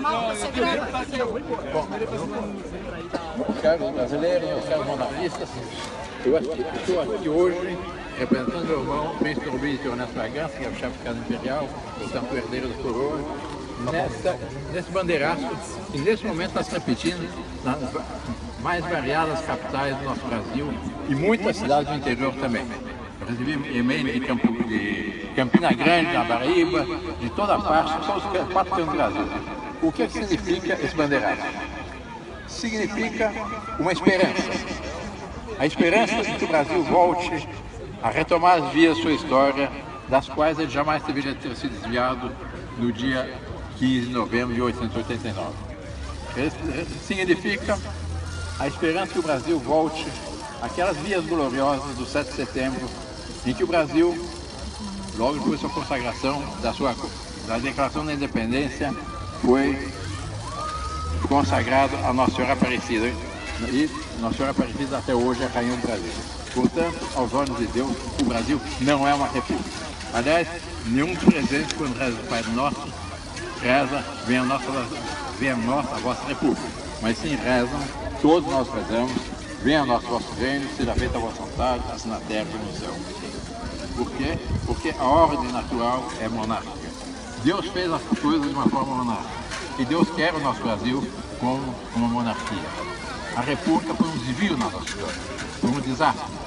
Bom, caros brasileiros, caros monarquistas, eu estou aqui hoje representando o irmão Príncipe Luís de Ernesto Bragança, que é o chefe da Casa Imperial, portanto o herdeiro da coroa, nesse bandeiraço, e nesse momento está se repetindo nas mais variadas capitais do nosso Brasil e muitas cidades do interior também. Eu recebi e-mail de Campina Grande, na Paraíba, de toda parte, todos os 4 cantos do Brasil. O que significa esse bandeiraço? Significa uma esperança. A esperança de que o Brasil volte a retomar as vias da sua história, das quais ele jamais deveria ter se desviado no dia 15 de novembro de 1889. Significa a esperança que o Brasil volte àquelas vias gloriosas do 7 de setembro, em que o Brasil, logo depois da sua consagração, da declaração da independência, foi consagrado a Nossa Senhora Aparecida. E Nossa Senhora Aparecida até hoje é a rainha do Brasil. Portanto, aos olhos de Deus, o Brasil não é uma república. Aliás, nenhum dos presentes, quando reza o Pai Nosso, reza, venha a nossa, a vossa república. Mas sim rezam, todos nós rezamos, venha a nosso vosso reino, seja feita a vossa vontade, assim na terra como no céu. Por quê? Porque a ordem natural é monárquica. Deus fez as coisas de uma forma monárquica. E Deus quer o nosso Brasil como uma monarquia. A república foi um desvio na nossa história, foi um desastre.